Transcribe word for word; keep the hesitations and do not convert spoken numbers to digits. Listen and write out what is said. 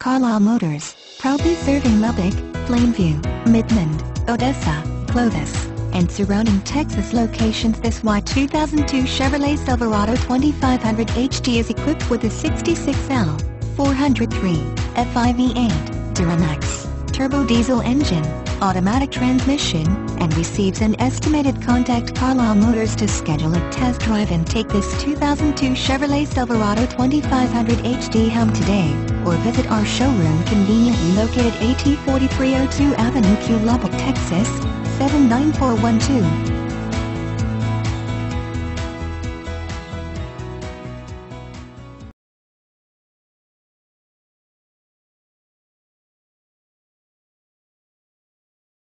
Carlisle Motors, proudly serving Lubbock, Plainview, Midland, Odessa, Clovis, and surrounding Texas locations. This white two thousand two Chevrolet Silverado twenty-five hundred H D is equipped with a sixty-six L, four hundred three, F I V eight, DURAMAX, turbo diesel engine, automatic transmission, and receives an estimated. Contact Carlisle Motors to schedule a test drive and take this two thousand two Chevrolet Silverado twenty-five hundred H D home today, or visit our showroom conveniently located at forty-three oh two Avenue Q, Lubbock, Texas, seven nine four one two.